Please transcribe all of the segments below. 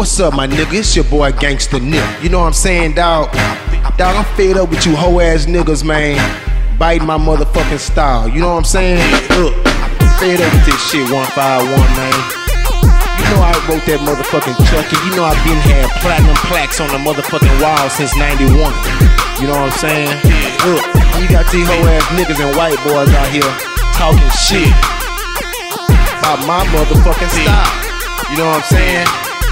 What's up, my nigga? It's your boy Gangsta Nip. You know what I'm saying, dawg? Dawg, I'm fed up with you hoe ass niggas, man. Biting my motherfucking style. You know what I'm saying? Look, fed up with this shit 151, man. You know I wrote that motherfucking Chucky. You know I've been had platinum plaques on the motherfucking wall since 91. You know what I'm saying? Look, you got these hoe ass niggas and white boys out here talking shit about my motherfucking style. You know what I'm saying?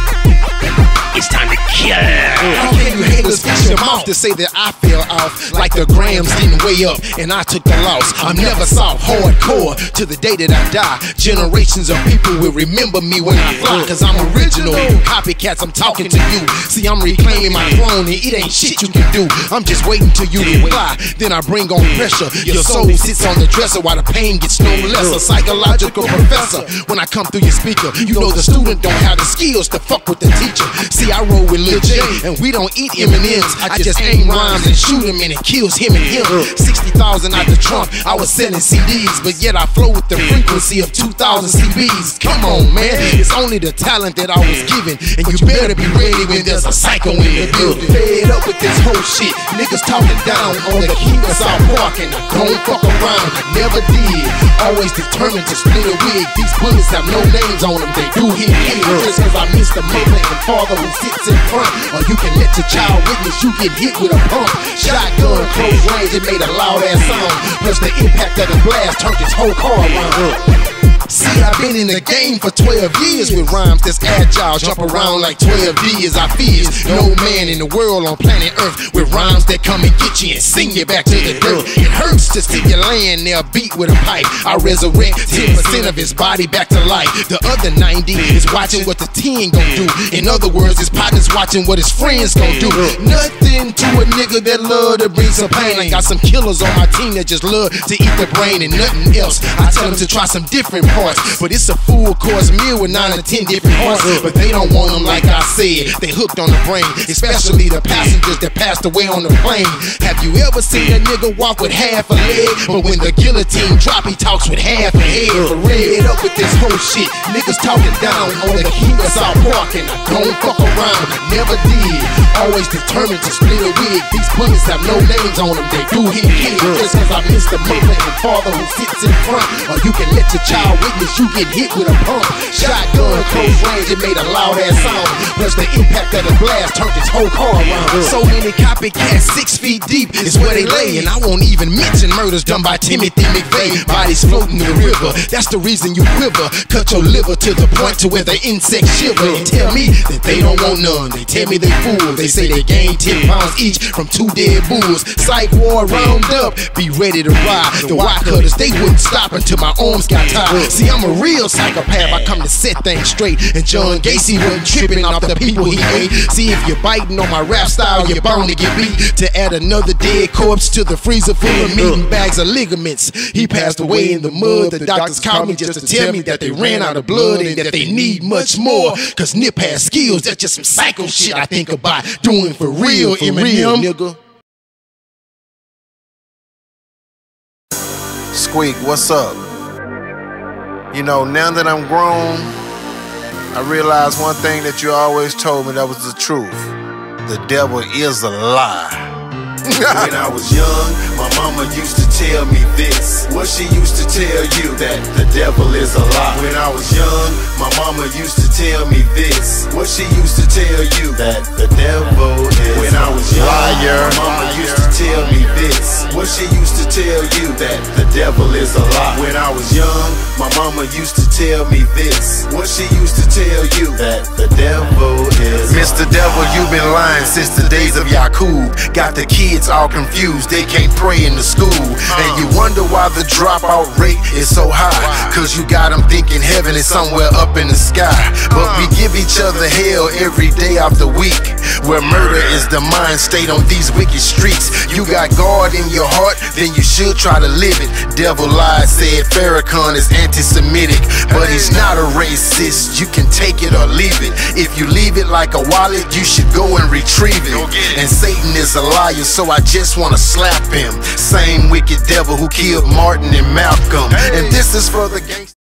It's time to kill. How can you haters fix your mouth to say that I fell off like the grams didn't weigh up and I took the loss? I'm never soft, hardcore to the day that I die. Generations of people will remember me when I fly, cause I'm original. You copycats, I'm talking to you. See, I'm reclaiming my throne and it ain't shit you can do. I'm just waiting till you reply, then I bring on pressure. Your soul sits on the dresser while the pain gets no less. A psychological professor, when I come through your speaker, you know the student don't have the skills to fuck with the teacher. See, I roll with Lil J, and we don't eat M&M's. I just aim rhymes and shoot him, and it kills him and him. 60,000 out the trunk, I was selling CDs, but yet I flow with the frequency of 2,000 CBs. Come on, man, it's only the talent that I was given, and you better be ready when there's a psycho in the building. Fed up with this whole shit, niggas talking down on the king of South Park, and I don't fuck around, I never did. Always determined to split a wig. These bullets have no names on them, they do hit me. Just cause I miss the mother and father who sits in front, or you can let your child witness you get hit with a pump. Shotgun, close range, it made a loud ass sound. Plus the impact of the blast turned his whole car around. See, I've been in the game for 12 years with rhymes that's agile, jump around like 12 years. I fears no man in the world on planet Earth with rhymes that come and get you and sing you back to the dirt. It hurts to see you laying there beat with a pipe. I resurrect 10% of his body back to life. The other 90 is watching what the 10 gon' do. In other words, his partner's watching what his friends gon' do. Nothing to a nigga that love to bring some pain. I got some killers on my team that just love to eat the brain and nothing else. I tell them to try some different parts, but it's a full course meal with 9 or 10 different parts. But they don't want them like I said. They hooked on the brain, especially the passengers that passed away on the plane. Have you ever seen a nigga walk with half a leg? But when the guillotine drop, he talks with half a head. For real, up with this whole shit. Niggas talking down on the king of South Park, and I don't fuck around, I never did. Always determined to split a wig. These bullets have no names on them, they do hit me. Just cause I miss the mother and father who sits in front, or you can let your child witness you get hit with a pump. Shotgun, close range, it made a loud ass sound. Plus the impact of the blast turned his whole car around. So many copycats 6 feet deep is where they lay, and I won't even mention murders done by Timothy McVeigh. Bodies floating in the river, that's the reason you quiver. Cut your liver to the point to where the insects shiver. And tell me that they don't want none. They tell me they fool. They say they gain 10 pounds each from 2 dead bulls. Psych ward round up, be ready to ride. The wire cutters, they wouldn't stop until my arms got tired. See, I'm a real psychopath, I come to set things straight. And John Gacy wasn't tripping off the people he ate. See, if you're biting on my rap style, you're bound to get beat. To add another dead corpse to the freezer full of meat and bags of ligaments. He passed away in the mud. The doctors called me just to tell me that they ran out of blood and that they need much more. Cause Nip has skills, that's just some psycho shit I think about doing for real, Eminem, nigga. Squeak, what's up? You know, now that I'm grown, I realize one thing that you always told me that was the truth. The devil is a lie. When I was young, my mama used to tell me this. What she used to tell you, that the devil is a lie. When I was young, my mama used to tell me this. What she used to tell you, that the devil is when I was young, liar. My mama used to tell me this. What she used to tell you, that the devil is a lie. When I was young, my mama used to tell me this. What she used to tell you, that the devil is Mr. Devil, you've been lying since the days of Yaqub. Got the kids all confused, they can't pray in the school. And you wonder why the dropout rate is so high. Cause you got them thinking heaven is somewhere up in the sky. But we give each other hell every day of the week, where murder is the mind state on these wicked streets. You got God in your heart, then you should try to live it. Devil lied, said Farrakhan is anti-Semitic, but he's not a racist. You can take it or leave it. If you leave it like a wallet, you should go and retrieve it. And Satan is a liar, so I just wanna slap him. Same wicked devil who killed Martin and Malcolm. And this is for the gangsters.